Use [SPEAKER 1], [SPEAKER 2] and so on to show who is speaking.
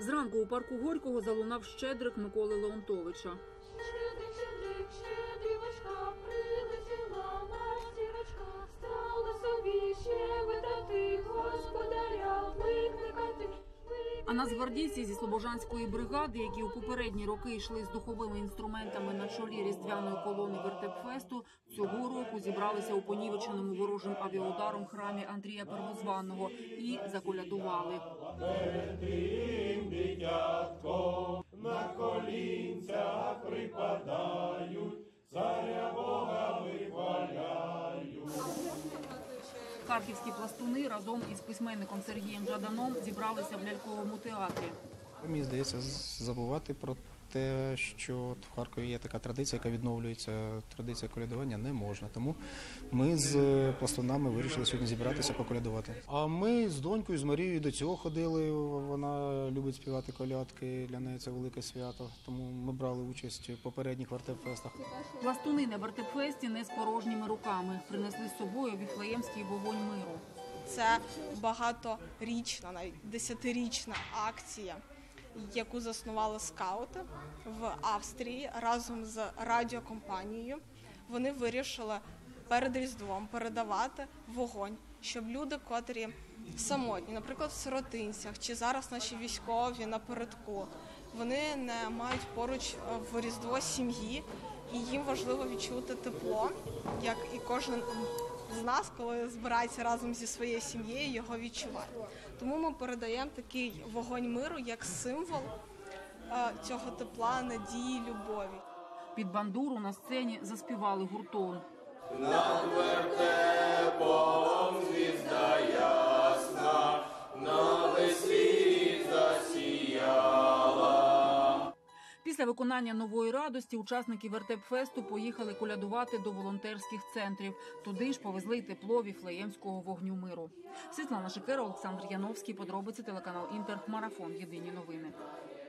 [SPEAKER 1] Зранку у парку Горького залунав щедрик Миколи Леонтовича.
[SPEAKER 2] Щедрівочка, прилетіла ластівочка, стала собі щебетати, господаря викликати.
[SPEAKER 1] А нацгвардійці зі Слобожанської бригади, які у попередні роки йшли з духовими інструментами на чолі різдвяної колони вертепфесту, цього року зібралися у понівеченому ворожим авіаударом храмі Андрія Первозваного і заколядували.
[SPEAKER 3] На колінцях припадають, царя Бога вихваляють.
[SPEAKER 1] Харківські пластуни разом із письменником Сергієм Жаданом зібралися в ляльковому театрі.
[SPEAKER 4] Мені здається, забувати про те, що в Харкові є така традиція, яка відновлюється, традиція колядування не можна. Тому ми з пластунами вирішили сьогодні зібратися поколядувати. А ми з донькою, з Марією до цього ходили, вона любить співати колядки, для неї це велике свято, тому ми брали участь в попередніх вертепфестах.
[SPEAKER 1] Пластуни на вертепфесті не з порожніми руками. Принесли з собою віфлеємський вогонь миру.
[SPEAKER 5] Це багаторічна, навіть 10-річна акція, яку заснували скаути в Австрії разом з радіокомпанією. Вони вирішили перед Різдвом передавати вогонь, щоб люди, котрі самотні, наприклад, в сиротинцях, чи зараз наші військові напередку, вони не мають поруч в Різдво сім'ї, і їм важливо відчути тепло, як і кожен з нас, коли збирається разом зі своєю сім'єю, його відчуває. Тому ми передаємо такий вогонь миру як символ цього тепла, надії, любові.
[SPEAKER 1] Під бандуру на сцені заспівали гуртом.
[SPEAKER 3] Над вертепом звізда ясна, на весь світ засіяла.
[SPEAKER 1] Після виконання «Нової радості» учасники вертепфесту поїхали колядувати до волонтерських центрів. Туди ж повезли й тепло віфлеємського вогню миру. Світлана Шикера, Олександр Яновський. Подробиці телеканал Інтер. Марафон. Єдині новини.